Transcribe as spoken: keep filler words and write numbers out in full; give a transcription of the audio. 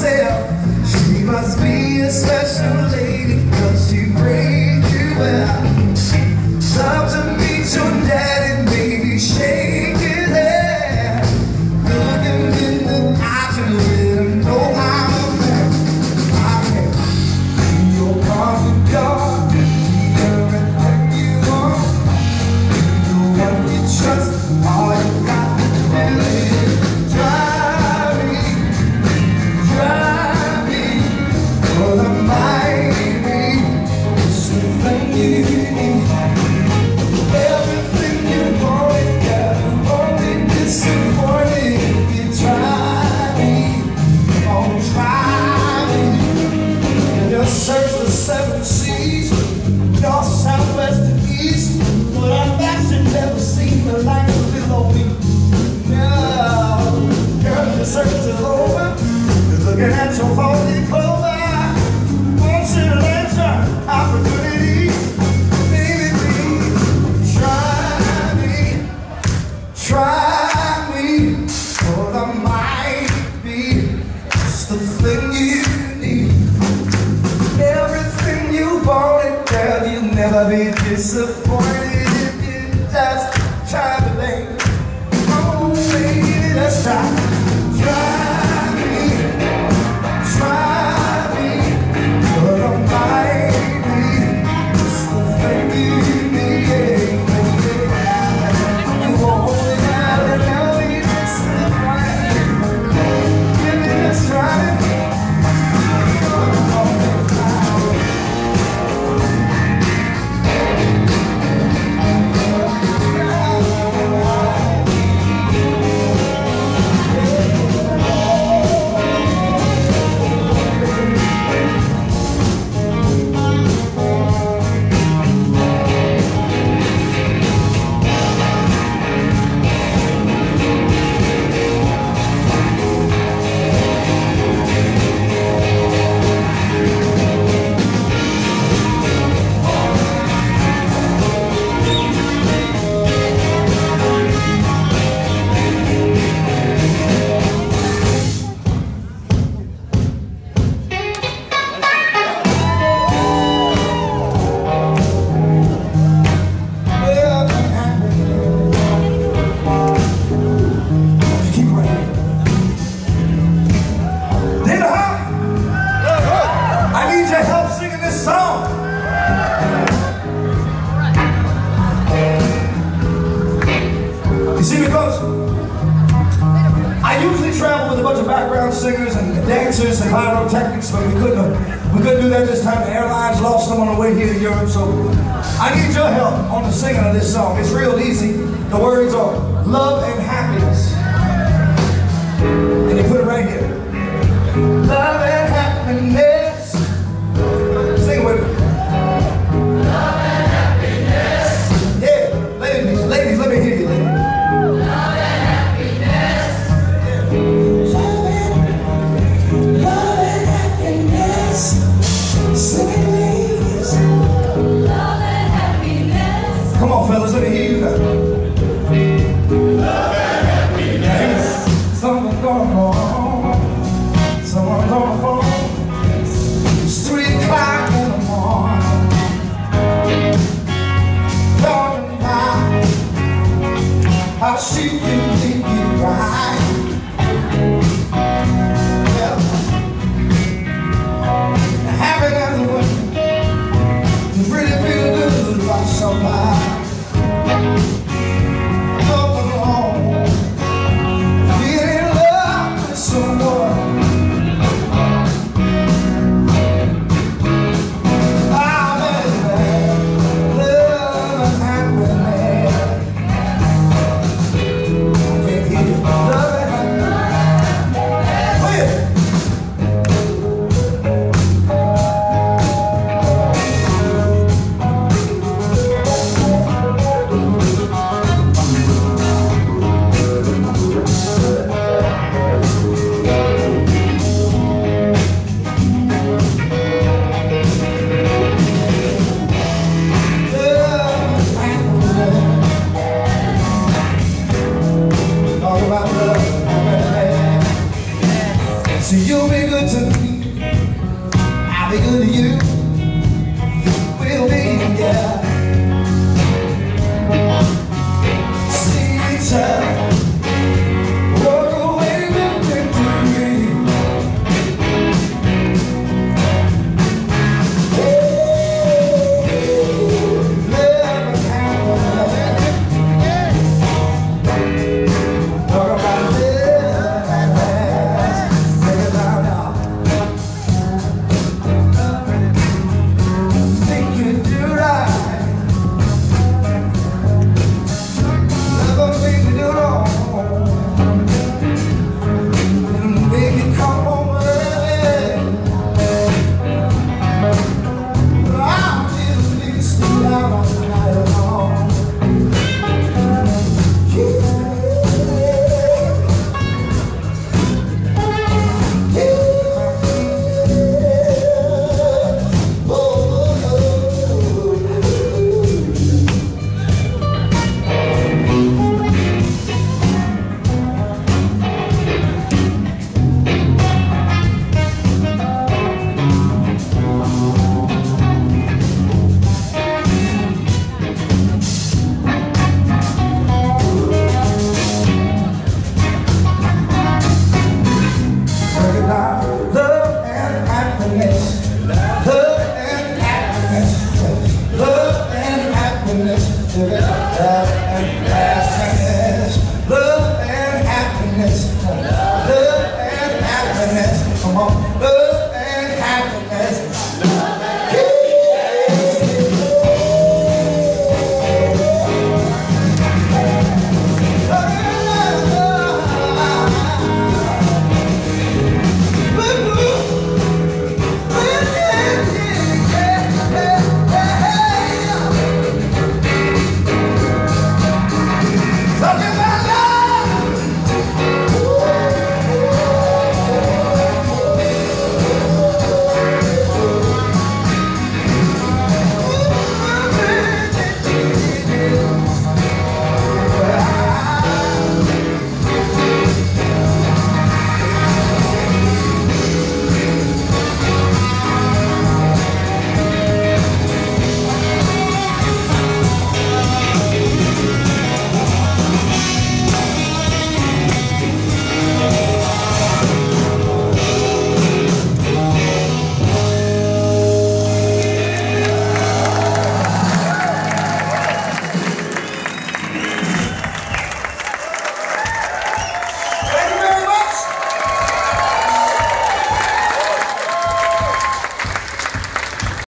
myself, she must be a special lady, cause she raised you well. Love to meet your daddy, baby, shake his head. Look him in the eyes and let him know I'm there. I can be your confidant, be everything you want. The one you trust, all you got to do is drive me, drive me, for the mighty, it's the thing you need. Everything you wanted, girl, only disappointed if you try me, oh try me. Just search the seven seas, north, south, west, and east, but I've actually never seen the likes of below me. No, girl, the search is over, you're looking at your faulty clover. Once in a lifetime opportunity, baby, please try me, try me, for I might be just the thing you need. Everything you wanted, girl, you'll never be disappointed if you just try to baby. Oh, baby, let's try. Try me, try me, but I might be just the thing you need. You won't hold it down and now you disappointed. Give it a try. Singers and dancers and pyrotechnics, but we couldn't we couldn't do that this time. The airlines lost them on the way here to Europe, so I need your help on the singing of this song. It's real easy. The words are love and happiness, and you put it right here. Love and happiness. Sing with me. Love and happiness. Yeah, ladies, ladies, let me hear you, ladies. Love and happiness. Come on, fellas, let me hear you now. Love and happiness. Someone's gonna fall. Someone's gonna fall. It's three o'clock in the morning. Talking about how she can think it right. Yeah. Having as a woman, you really feel good about somebody. tell